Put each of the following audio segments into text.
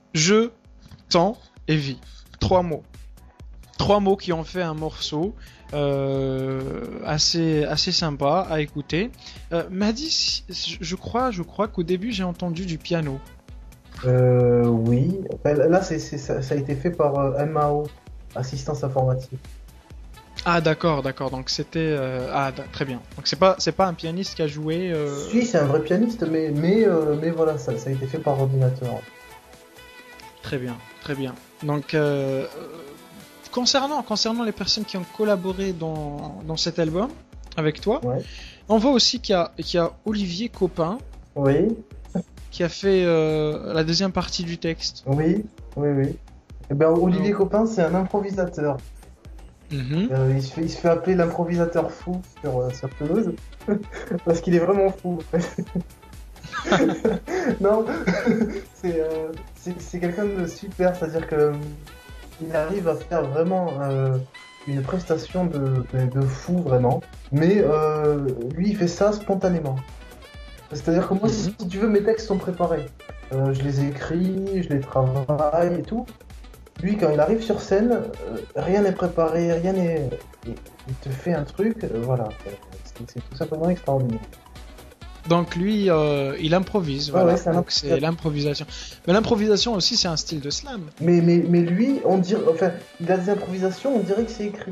Je, temps et vie. Trois mots. Trois mots qui ont fait un morceau assez sympa à écouter. Mahdi, je crois qu'au début j'ai entendu du piano. Oui. Enfin, là, ça a été fait par MAO, assistance informatique. Ah d'accord. Donc c'était très bien. Donc c'est pas un pianiste qui a joué. Si, c'est un vrai pianiste, mais voilà, ça a été fait par ordinateur. Très bien, très bien. Donc concernant les personnes qui ont collaboré dans cet album avec toi, Ouais. on voit aussi qu'il y a Olivier Copin Oui, qui a fait la deuxième partie du texte. oui, oui. Eh ben, Olivier Alors, Copin, c'est un improvisateur. mhm. Il se fait appeler l'improvisateur fou sur Toulouse, parce qu'il est vraiment fou. Non, c'est quelqu'un de super, c'est-à-dire que il arrive à faire vraiment une prestation de fou, vraiment. Mais lui, il fait ça spontanément. C'est-à-dire que moi, si Mhm. tu veux, mes textes sont préparés. Je les écris, je les travaille et tout. Lui, quand il arrive sur scène, rien n'est préparé, rien n'est. Il te fait un truc, voilà. C'est tout simplement extraordinaire. Donc lui, il improvise, Ouais, ouais, voilà. c'est un Donc c'est improvisateur. l'improvisation. Mais l'improvisation aussi, c'est un style de slam. Mais lui, on dirait, enfin, il a des improvisations, on dirait que c'est écrit.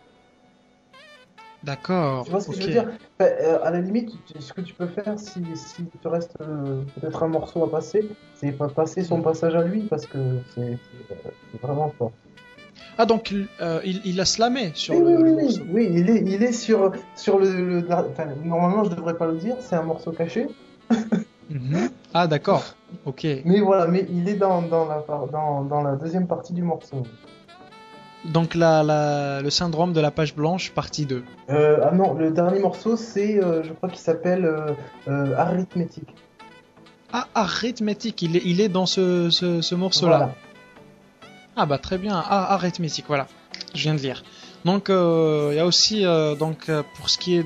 Tu D'accord, vois ce que je ok. veux dire? Enfin, à la limite, ce que tu peux faire si il te reste peut-être un morceau à passer, c'est pas passer son passage à lui parce que c'est vraiment fort. Ah donc il a slamé sur Oui, oui, le oui, oui, morceau. oui, il est sur enfin, normalement, je devrais pas le dire, c'est un morceau caché, Mhm. Ah d'accord, ok. mais voilà, mais il est dans la deuxième partie du morceau. Donc le syndrome de la page blanche, partie 2. Ah non, le dernier morceau, je crois qu'il s'appelle Arithmétique. Ah, arithmétique, il est dans ce morceau-là. Voilà. Ah bah très bien, ah, arithmétique, voilà. Je viens de lire. Donc il y a aussi pour ce qui est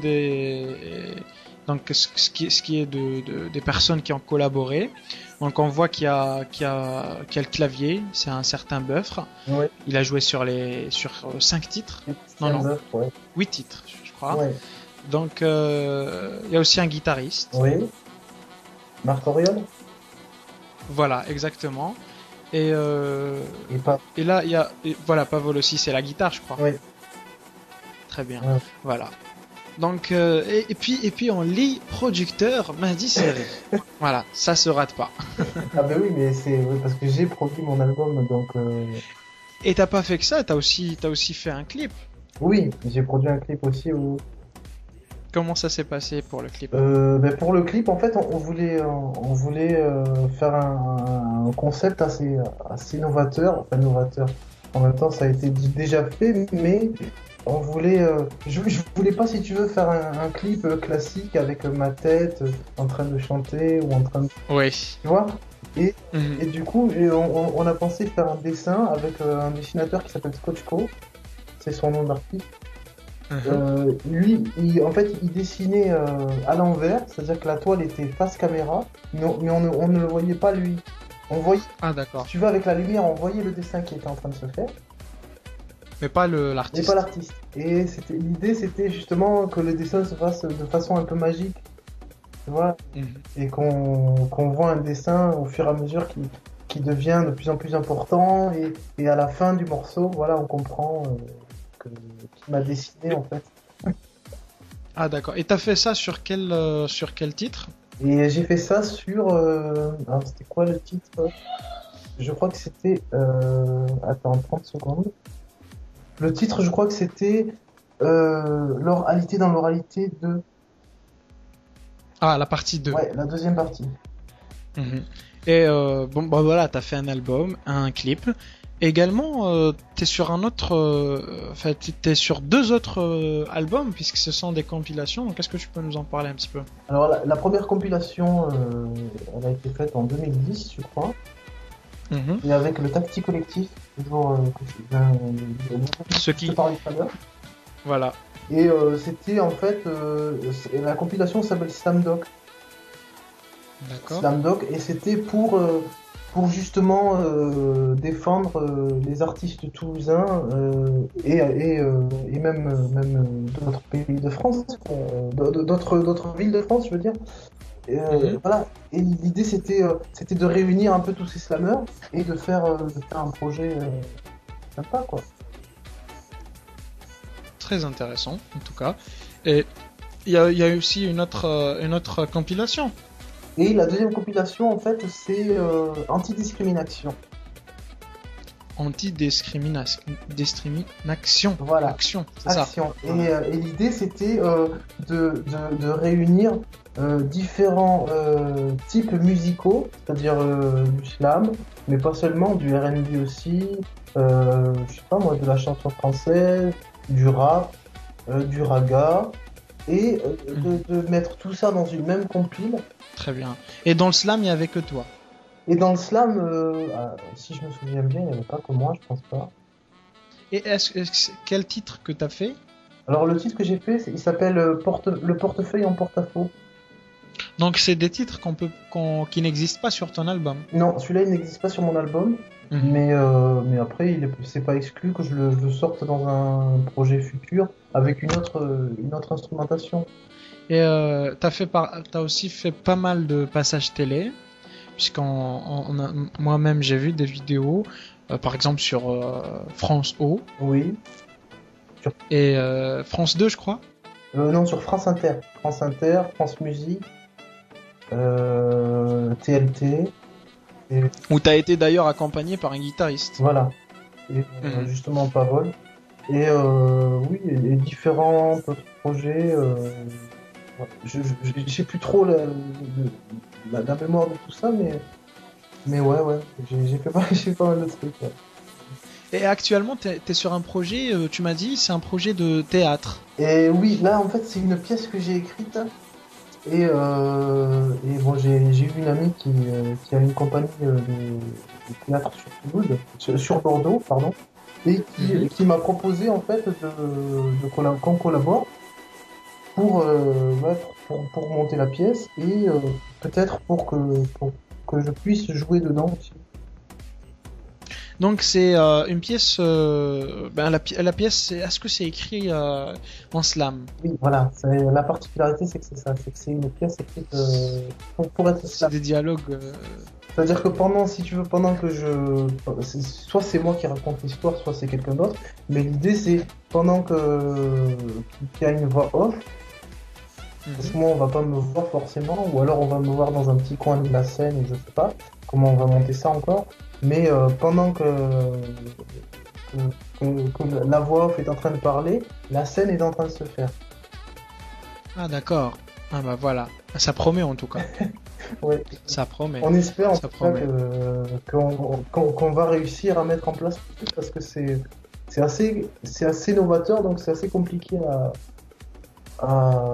ce qui est des personnes qui ont collaboré. Donc on voit qu'il y a le clavier, c'est un certain Beufre. Ouais, Il a joué sur 5 titres. Non c'est un non, bœuf, ouais. 8 titres, je crois. Ouais. Donc il y a aussi un guitariste. Oui, Marc Auriol Voilà, exactement. Et, euh, et pas. et là, voilà, Pavol aussi, c'est la guitare, je crois. Oui, Très bien. ouais. Voilà. Donc, et puis on lit producteur Mehdi Série. Voilà, ça se rate pas. Ah ben oui, mais c'est oui, parce que j'ai produit mon album, donc Et t'as pas fait que ça, t'as aussi fait un clip. oui, j'ai produit un clip aussi où Comment ça s'est passé pour le clip? ben pour le clip, en fait, on voulait faire un concept assez novateur, enfin novateur. En même temps, ça a été déjà fait, mais on voulait, je voulais pas, si tu veux, faire un clip classique avec ma tête en train de chanter ou en train de, Oui. tu vois. Et, Mhm. et du coup, on a pensé faire un dessin avec un dessinateur qui s'appelle Scotchco, c'est son nom d'artiste. Mhm. Lui, en fait, il dessinait à l'envers, c'est-à-dire que la toile était face caméra, mais on ne le voyait pas lui. On voyait, Ah si d'accord. tu veux, avec la lumière, on voyait le dessin qui était en train de se faire, Mais pas mais pas l'artiste. l'artiste. Et l'idée, c'était justement que le dessin se fasse de façon un peu magique, tu vois, Mhm. et qu'on voit un dessin au fur et à mesure qui devient de plus en plus important, et à la fin du morceau, voilà, on comprend qu'il m'a dessiné Mais- en fait. Ah d'accord. Et t'as fait ça sur quel titre? Et j'ai fait ça sur. Alors, c'était quoi le titre? Je crois que c'était. Attends, 30 secondes. Le titre, je crois que c'était L'oralité dans l'oralité de. Ah, la partie 2. Ouais, la deuxième partie. Mhm. Et bon, bah voilà, t'as fait un album, un clip. Également, t'es sur un autre, enfin, t'es sur deux autres albums puisque ce sont des compilations. Donc, est-ce que tu peux nous en parler un petit peu? Alors, la première compilation, elle a été faite en 2010, je crois. Mhm. Et avec le Tacti Collectif, toujours Ce je te qui, parlais tout à l'heure. voilà, Et c'était en fait. La compilation s'appelle Slam Doc. d'accord. Slam Doc, et c'était pour justement défendre les artistes toulousains et même d'autres pays de France, d'autres villes de France, je veux dire. Voilà. Et l'idée c'était de réunir un peu tous ces slameurs et de faire un projet sympa, quoi. Très intéressant, en tout cas. Et il y a aussi une autre compilation. Et la deuxième compilation, en fait, c'est Antidiscrimination. Discrimination. Voilà. Action, c'est ça. Action. Et l'idée, c'était de réunir différents types musicaux, c'est-à-dire du slam, mais pas seulement, du R&B aussi, je sais pas moi, de la chanson française, du rap, du raga, et de mettre tout ça dans une même compile. Très bien. Et dans le slam, il n'y avait que toi. Et dans le slam, si je me souviens bien, il n'y avait pas que moi, je pense pas. Et quel titre que t'as fait? Alors le titre que j'ai fait, il s'appelle Le portefeuille en porte-à-faux. Donc c'est des titres qui n'existent pas sur ton album. Non, celui-là il n'existe pas sur mon album, mais après c'est pas exclu que je le sorte dans un projet futur avec une autre instrumentation. Et t'as aussi fait pas mal de passages télé, moi-même j'ai vu des vidéos, par exemple sur France O. Oui. Et France 2, je crois. Non, sur France Inter, France Musique, TLT. Où t'as été d'ailleurs accompagné par un guitariste. Voilà. Et justement Pavol. Et oui, et différents autres projets. J'ai plus trop la mémoire de tout ça, mais ouais, j'ai fait pas mal de trucs. Ouais. Et actuellement, t'es sur un projet, tu m'as dit, c'est un projet de théâtre. Et oui, là en fait c'est une pièce que j'ai écrite. Et bon, j'ai eu une amie qui a une compagnie de théâtre sur Toulouse, sur Bordeaux, pardon, et qui m'a proposé en fait qu'on collabore pour monter la pièce et peut-être pour que je puisse jouer dedans aussi. Donc c'est une pièce. La pièce, est-ce que c'est écrit en slam? Oui, voilà. La particularité, c'est que c'est ça. C'est que c'est une pièce écrite pour être slam. C'est des dialogues. C'est-à-dire que pendant que soit c'est moi qui raconte l'histoire, soit c'est quelqu'un d'autre. Mais l'idée, c'est pendant qu'il y a une voix off. Parce que moi, on va pas me voir forcément, ou alors on va me voir dans un petit coin de la scène, je sais pas comment on va monter ça encore. Mais pendant que la voix off est en train de parler, la scène est en train de se faire. Ah d'accord. Ah bah voilà. Ça promet en tout cas. Ouais. Ça promet. On espère en tout cas qu'on va réussir à mettre en place tout ça, parce que c'est assez novateur, donc c'est assez compliqué à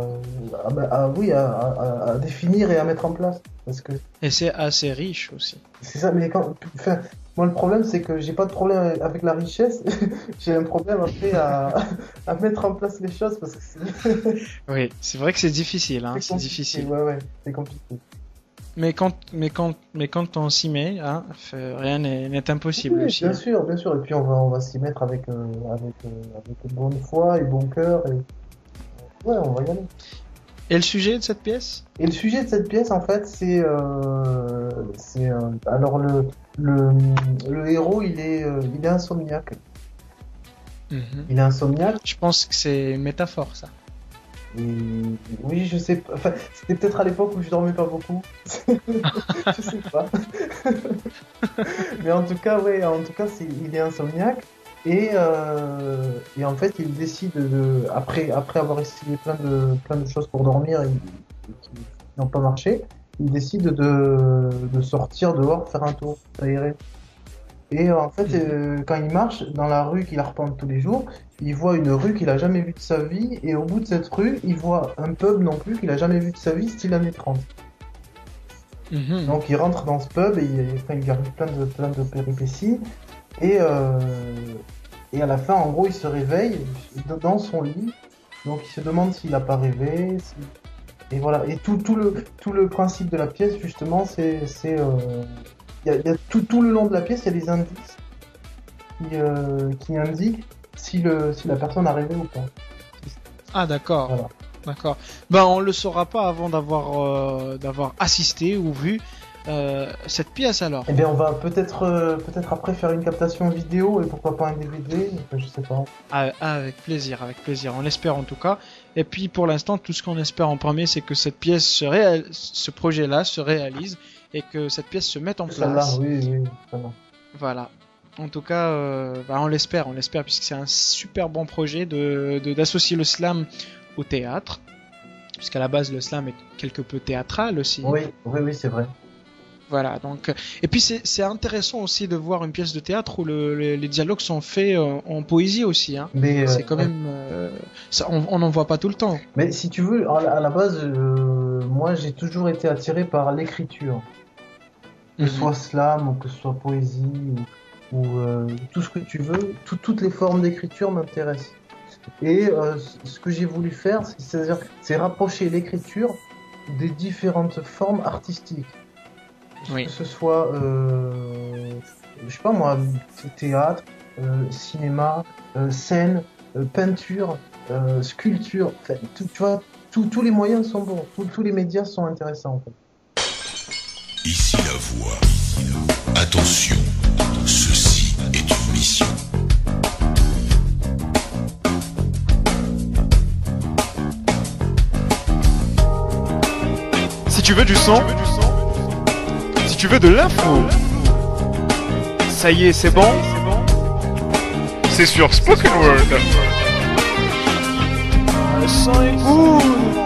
définir et à mettre en place. Et c'est assez riche aussi. C'est ça, mais moi le problème c'est que j'ai pas de problème avec la richesse, j'ai un problème après à mettre en place les choses parce que oui, c'est vrai que c'est difficile, hein, c'est difficile. Ouais, c'est compliqué. Mais quand on s'y met, hein, rien n'est impossible oui, aussi. Bien sûr, et puis on va s'y mettre avec bonne foi et bon cœur et ouais, on va y aller. Et le sujet de cette pièce? Et le sujet de cette pièce, en fait, c'est alors le héros, il est insomniaque. Il est insomniaque. Je pense que c'est une métaphore, ça. Oui, je sais pas. Enfin, c'était peut-être à l'époque où je dormais pas beaucoup. Je sais pas. Mais en tout cas, il est insomniaque. Et en fait, il décide après avoir essayé plein de choses pour dormir et qui n'ont pas marché, il décide de sortir dehors, faire un tour, s'aérer. Et en fait, quand il marche dans la rue qu'il arpente tous les jours, il voit une rue qu'il a jamais vue de sa vie, et au bout de cette rue, il voit un pub non plus qu'il a jamais vu de sa vie, style années 30. Donc il rentre dans ce pub et il arrive plein de péripéties. Et à la fin, en gros, il se réveille dans son lit. Donc il se demande s'il n'a pas rêvé. Et voilà. Et tout le principe de la pièce, justement, c'est il y a tout le long de la pièce, il y a des indices qui indiquent si la personne a rêvé ou pas. Ah, d'accord. Voilà. D'accord. Ben, on le saura pas avant d'avoir assisté ou vu cette pièce alors. Eh bien, on va peut-être après faire une captation vidéo et pourquoi pas un DVD, enfin, je sais pas. Avec plaisir, avec plaisir. On l'espère en tout cas. Et puis pour l'instant, tout ce qu'on espère en premier, c'est que cette pièce ce projet-là se réalise et que cette pièce se mette en place. Oui, ça va. Voilà. En tout cas, on l'espère, puisque c'est un super bon projet d'associer le slam au théâtre, puisqu'à la base le slam est quelque peu théâtral aussi. Oui, c'est vrai. Voilà, donc et puis c'est intéressant aussi de voir une pièce de théâtre où les dialogues sont faits en poésie aussi, hein. Mais C'est quand même ça, on n'en voit pas tout le temps. Mais si tu veux, à la base, moi j'ai toujours été attiré par l'écriture, que ce soit slam ou que ce soit poésie ou tout ce que tu veux, toutes les formes d'écriture m'intéressent. Et ce que j'ai voulu faire, c'est rapprocher l'écriture des différentes formes artistiques. Oui. Que ce soit, je sais pas moi, théâtre, cinéma, scène, peinture, sculpture, enfin, tu vois, tous les moyens sont bons, tous les médias sont intéressants en fait. Ici la voix. Attention, ceci est une mission. Si tu veux du son, si tu veux de l'info, ça y est, c'est bon. C'est sur Spoken Word. Le son est cool.